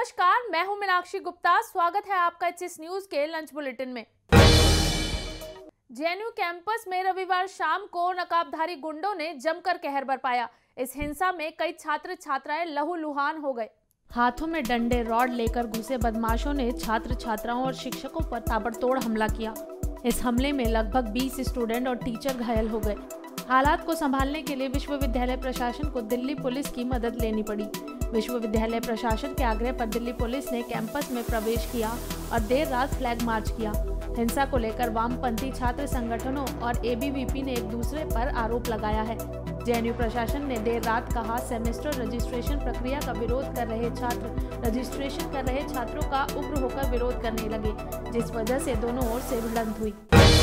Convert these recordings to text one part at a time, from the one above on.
नमस्कार, मैं हूं मीनाक्षी गुप्ता। स्वागत है आपका एचएस न्यूज के लंच बुलेटिन में। जेएनयू कैंपस में रविवार शाम को नकाबधारी गुंडों ने जमकर कहर बरपाया। इस हिंसा में कई छात्र छात्राएं लहूलुहान हो गए। हाथों में डंडे रॉड लेकर घुसे बदमाशों ने छात्र छात्राओं और शिक्षकों पर ताबड़तोड़ हमला किया। इस हमले में लगभग 20 स्टूडेंट और टीचर घायल हो गए। हालात को संभालने के लिए विश्वविद्यालय प्रशासन को दिल्ली पुलिस की मदद लेनी पड़ी। विश्वविद्यालय प्रशासन के आग्रह पर दिल्ली पुलिस ने कैंपस में प्रवेश किया और देर रात फ्लैग मार्च किया। हिंसा को लेकर वामपंथी छात्र संगठनों और एबीवीपी ने एक दूसरे पर आरोप लगाया है। जेएनयू प्रशासन ने देर रात कहा, सेमेस्टर रजिस्ट्रेशन प्रक्रिया का विरोध कर रहे छात्र रजिस्ट्रेशन कर रहे छात्रों का उग्र होकर विरोध करने लगे, जिस वजह से दोनों ओर से भिड़ंत हुई।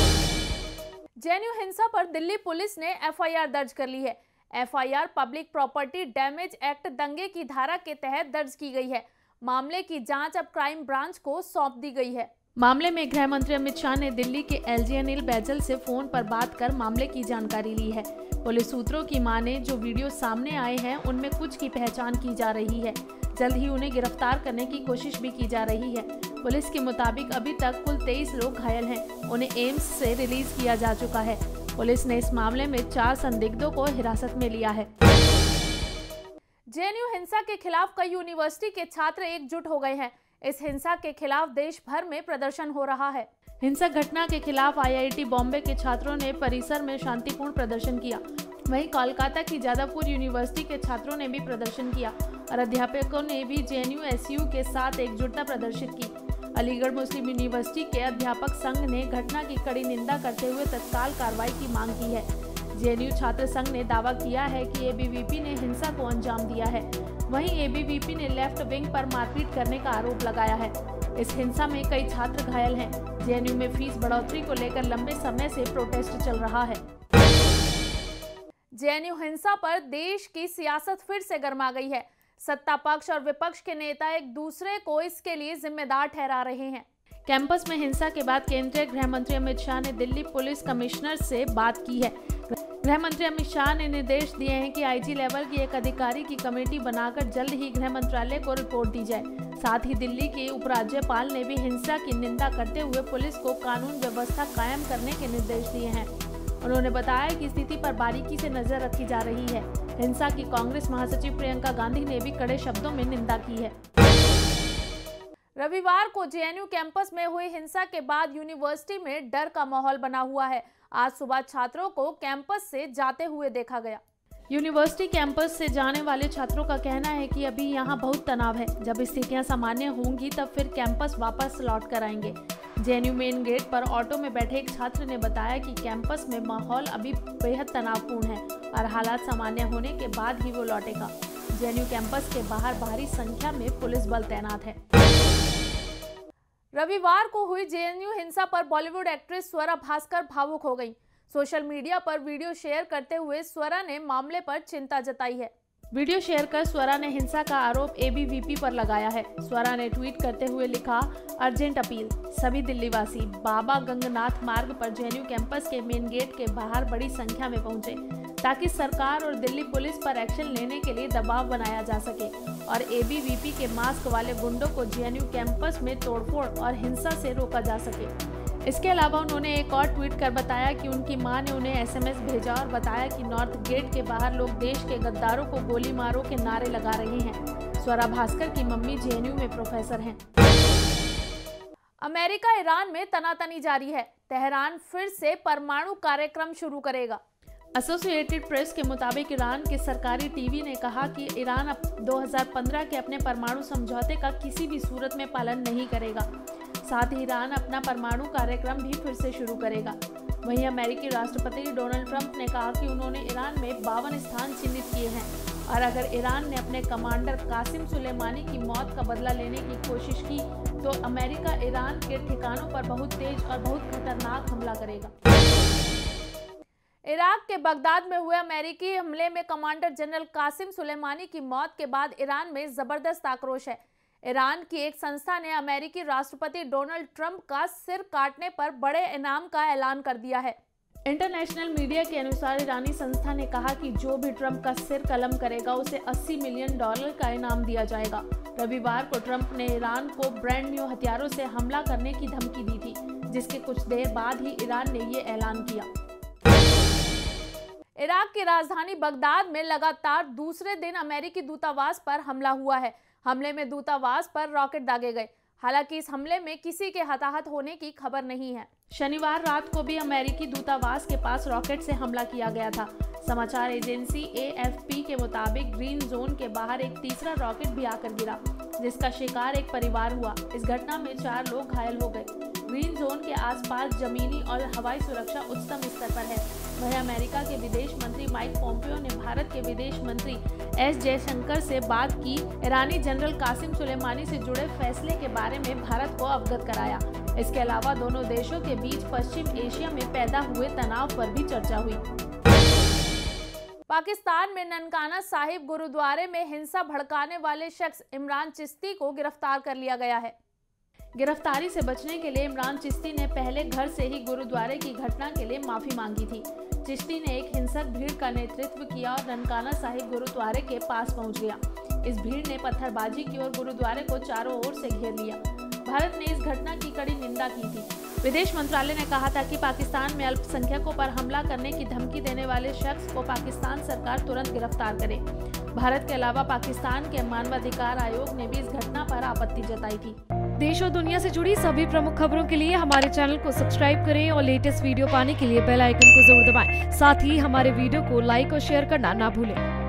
जेएनयू हिंसा पर दिल्ली पुलिस ने एफआईआर दर्ज कर ली है। FIR public property damage act दंगे की धारा के तहत दर्ज की गई है। मामले की जांच अब क्राइम ब्रांच को सौंप दी गई है। मामले में गृह मंत्री अमित शाह ने दिल्ली के एलजी अनिल बैजल से फोन पर बात कर मामले की जानकारी ली है। पुलिस सूत्रों की माने जो वीडियो सामने आए हैं उनमें कुछ की पहचान की जा रही है। जल्द ही उन्हें गिरफ्तार करने की कोशिश भी की जा रही है। पुलिस के मुताबिक अभी तक कुल 23 लोग घायल हैं। उन्हें एम्स से रिलीज किया जा चुका है। पुलिस ने इस मामले में 4 संदिग्धों को हिरासत में लिया है। जेएनयू हिंसा के खिलाफ कई यूनिवर्सिटी के छात्र एकजुट हो गए हैं। इस हिंसा के खिलाफ देश भर में प्रदर्शन हो रहा है। हिंसक घटना के खिलाफ आईआईटी बॉम्बे के छात्रों ने परिसर में शांतिपूर्ण प्रदर्शन किया। वहीं कोलकाता की जादवपुर यूनिवर्सिटी के छात्रों ने भी प्रदर्शन किया और अध्यापकों ने भी जेएनयू एसयू के साथ एकजुटता प्रदर्शित की। अलीगढ़ मुस्लिम यूनिवर्सिटी के अध्यापक संघ ने घटना की कड़ी निंदा करते हुए तत्काल कार्रवाई की मांग की है। जेएनयू छात्र संघ ने दावा किया है कि एबीवीपी ने हिंसा को अंजाम दिया है। वहीं एबीवीपी ने लेफ्ट विंग पर मारपीट करने का आरोप लगाया है। इस हिंसा में कई छात्र घायल हैं। जेएनयू में फीस बढ़ोतरी को लेकर लंबे समय से प्रोटेस्ट चल रहा है। जेएनयू हिंसा पर देश की सियासत फिर से गर्मा गई है। सत्ता पक्ष और विपक्ष के नेता एक दूसरे को इसके लिए जिम्मेदार ठहरा रहे हैं। कैंपस में हिंसा के बाद केंद्रीय गृह मंत्री अमित शाह ने दिल्ली पुलिस कमिश्नर से बात की है। गृह मंत्री अमित शाह ने निर्देश दिए हैं कि आईजी लेवल की एक अधिकारी की कमेटी बनाकर जल्द ही गृह मंत्रालय को रिपोर्ट दी जाए। साथ ही दिल्ली के उपराज्यपाल ने भी हिंसा की निंदा करते हुए पुलिस को कानून व्यवस्था कायम करने के निर्देश दिए हैं। उन्होंने बताया कि स्थिति पर बारीकी से नजर रखी जा रही है। हिंसा की कांग्रेस महासचिव प्रियंका गांधी ने भी कड़े शब्दों में निंदा की है। रविवार को जेएनयू कैंपस में हुई हिंसा के बाद यूनिवर्सिटी में डर का माहौल बना हुआ है। आज सुबह छात्रों को कैंपस से जाते हुए देखा गया। यूनिवर्सिटी कैंपस से जाने वाले छात्रों का कहना है कि अभी यहाँ बहुत तनाव है। जब स्थितियाँ सामान्य होंगी तब फिर कैंपस वापस लौट कर आएंगे। जेएनयू मेन गेट पर ऑटो में बैठे एक छात्र ने बताया कि कैंपस में माहौल अभी बेहद तनावपूर्ण है और हालात सामान्य होने के बाद ही वो लौटेगा। जेएनयू कैंपस के बाहर भारी संख्या में पुलिस बल तैनात है। रविवार को हुई जेएनयू हिंसा पर बॉलीवुड एक्ट्रेस स्वरा भास्कर भावुक हो गई। सोशल मीडिया पर वीडियो शेयर करते हुए स्वरा ने मामले पर चिंता जताई है। वीडियो शेयर कर स्वरा ने हिंसा का आरोप एबीवीपी पर लगाया है। स्वरा ने ट्वीट करते हुए लिखा, अर्जेंट अपील, सभी दिल्लीवासी बाबा गंगनाथ मार्ग पर जेएनयू कैंपस के मेन गेट के बाहर बड़ी संख्या में पहुंचे ताकि सरकार और दिल्ली पुलिस पर एक्शन लेने के लिए दबाव बनाया जा सके और एबीवीपी के मास्क वाले गुंडों को जेएनयू कैंपस में तोड़फोड़ और हिंसा से रोका जा सके। इसके अलावा उन्होंने एक और ट्वीट कर बताया कि उनकी मां ने उन्हें एसएमएस भेजा और बताया कि नॉर्थ गेट के बाहर लोग देश के गद्दारों को गोली मारो के नारे लगा रहे हैं। स्वरा भास्कर की मम्मी जेएनयू में प्रोफेसर हैं। अमेरिका ईरान में तनातनी जारी है। तेहरान फिर से परमाणु कार्यक्रम शुरू करेगा। एसोसिएटेड प्रेस के मुताबिक ईरान के सरकारी टीवी ने कहा कि ईरान अब 2015 के अपने परमाणु समझौते का किसी भी सूरत में पालन नहीं करेगा। साथ ही ईरान अपना परमाणु कार्यक्रम भी फिर से शुरू करेगा। वहीं अमेरिकी राष्ट्रपति डोनाल्ड ट्रंप ने कहा कि उन्होंने ईरान में 52 स्थान चिन्हित किए हैं और अगर ईरान ने अपने कमांडर कासिम सुलेमानी की मौत का बदला लेने की कोशिश की तो अमेरिका ईरान के ठिकानों पर बहुत तेज और बहुत खतरनाक हमला करेगा। इराक के बगदाद में हुए अमेरिकी हमले में कमांडर जनरल कासिम सुलेमानी की मौत के बाद ईरान में जबरदस्त आक्रोश है। ईरान की एक संस्था ने अमेरिकी राष्ट्रपति डोनाल्ड ट्रंप का सिर काटने पर बड़े इनाम का ऐलान कर दिया है। इंटरनेशनल मीडिया के अनुसार ईरानी संस्था ने कहा कि जो भी ट्रंप का सिर कलम करेगा उसे $80 मिलियन का इनाम दिया जाएगा। रविवार को ट्रंप ने ईरान को ब्रांड न्यू हथियारों से हमला करने की धमकी दी थी, जिसके कुछ देर बाद ही ईरान ने ये ऐलान किया। इराक की राजधानी बगदाद में लगातार दूसरे दिन अमेरिकी दूतावास पर हमला हुआ है। हमले में दूतावास पर रॉकेट दागे गए। हालांकि इस हमले में किसी के हताहत होने की खबर नहीं है। शनिवार रात को भी अमेरिकी दूतावास के पास रॉकेट से हमला किया गया था। समाचार एजेंसी AFP के मुताबिक ग्रीन जोन के बाहर एक तीसरा रॉकेट भी आकर गिरा, जिसका शिकार एक परिवार हुआ। इस घटना में 4 लोग घायल हो गए। ग्रीन जोन के आसपास जमीनी और हवाई सुरक्षा उच्चतम स्तर पर है। वहीं अमेरिका के विदेश मंत्री माइक पोम्पियो ने भारत के विदेश मंत्री S जयशंकर से बात की। ईरानी जनरल कासिम सुलेमानी से जुड़े फैसले के बारे में भारत को अवगत कराया। इसके अलावा दोनों देशों के बीच पश्चिम एशिया में पैदा हुए तनाव पर भी चर्चा हुई। पाकिस्तान में ननकाना साहिब गुरुद्वारे में हिंसा भड़काने वाले शख्स इमरान चिश्ती को गिरफ्तार कर लिया गया है। गिरफ्तारी से बचने के लिए इमरान चिश्ती ने पहले घर से ही गुरुद्वारे की घटना के लिए माफी मांगी थी। चिश्ती ने एक हिंसक भीड़ का नेतृत्व किया और ननकाना साहिब गुरुद्वारे के पास पहुंच गया। इस भीड़ ने पत्थरबाजी की और गुरुद्वारे को चारों ओर से घेर लिया। भारत ने इस घटना की कड़ी निंदा की थी। विदेश मंत्रालय ने कहा था कि पाकिस्तान में अल्पसंख्यकों पर हमला करने की धमकी देने वाले शख्स को पाकिस्तान सरकार तुरंत गिरफ्तार करे। भारत के अलावा पाकिस्तान के मानवाधिकार आयोग ने भी इस घटना पर आपत्ति जताई थी। देश और दुनिया से जुड़ी सभी प्रमुख खबरों के लिए हमारे चैनल को सब्सक्राइब करें और लेटेस्ट वीडियो पाने के लिए बेल आइकन को जरूर दबाएं। साथ ही हमारे वीडियो को लाइक और शेयर करना ना भूलें।